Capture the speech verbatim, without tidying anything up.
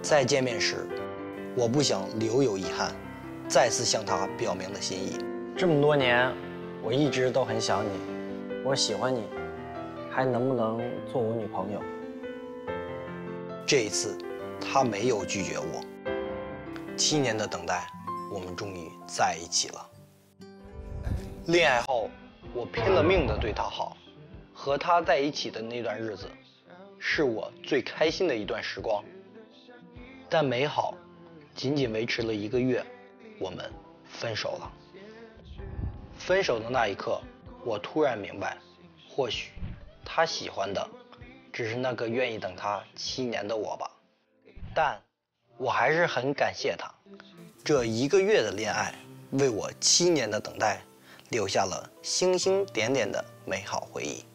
再见面时，我不想留有遗憾，再次向她表明了心意。 这么多年，我一直都很想你，我喜欢你，还能不能做我女朋友？ 这一次，她没有拒绝我。七年的等待，我们终于在一起了。恋爱后，我拼了命的对她好，和她在一起的那段日子，是我最开心的一段时光。但美好仅仅维持了一个月，我们分手了。分手的那一刻，我突然明白，或许她喜欢的只是那个愿意等她七年的我吧。但我还是很感谢她，这一个月的恋爱为我七年的等待留下了星星点点的美好回忆。